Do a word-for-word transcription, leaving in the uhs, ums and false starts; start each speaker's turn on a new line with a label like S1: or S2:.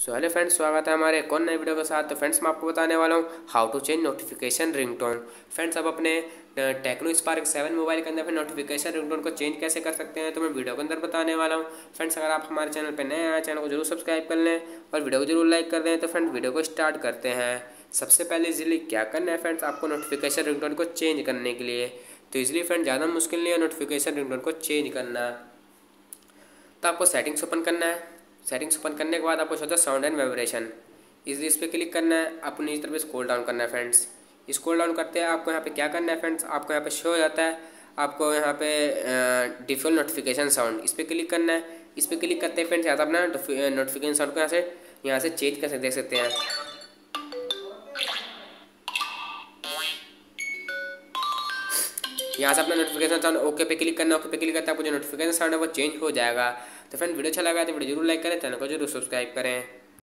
S1: So hello friends, स्वागत है हमारे एक और नए वीडियो के साथ। तो फ्रेंड्स मैं आपको बताने वाला हूँ how to change notification ringtone. Friends अब अपने टेक्नो स्पार्क सेवन मोबाइल के अंदर फिर नोटिफिकेशन रिंगटोन को चेंज कैसे कर सकते हैं तो मैं वीडियो के अंदर बताने वाला हूँ। फ्रेंड्स अगर आप हमारे चैनल पर नए आए, चैनल को जरूर सब्सक्राइब कर लें और वीडियो को जरूर लाइक कर दें। तो फ्रेंड्स वीडियो को स्टार्ट करते हैं। सबसे पहले इजीली क्या करना है फ्रेंड्स, आपको नोटिफिकेशन रिंगटोन को चेंज करने के लिए तो इजीली फ्रेंड ज़्यादा मुश्किल नहीं है नोटिफिकेशन रिंगटोन को चेंज करना। तो आपको सेटिंग्स ओपन करना है। सेटिंग्स ओपन करने के बाद आपको होता है साउंड एंड वाइब्रेशन, इस इस पर क्लिक करना है। आपको नीचे तरफ स्क्रॉल डाउन करना है फ्रेंड्स। स्क्रॉल डाउन करते हैं आपको यहाँ पे क्या करना है फ्रेंड्स, आपको यहाँ पे शो हो जाता है आपको यहाँ पे डिफ़ॉल्ट नोटिफिकेशन साउंड, इस पर क्लिक करना है। इस पर क्लिक करते हैं फ्रेंड्स यहाँ से अपना नोटिफिकेशन साउंड को यहाँ से यहाँ से चेंज कर देख सकते हैं। यहाँ से अपना नोटिफिकेशन साउंड ओके पे क्लिक करना। ओके पे क्लिक करते हैं आपको जो नोटिफिकेशन साउंड है वो चेंज हो जाएगा। तो फ्रेंड वीडियो अच्छा लगा तो वीडियो जरूर लाइक करें, चैनल को जरूर सब्सक्राइब करें।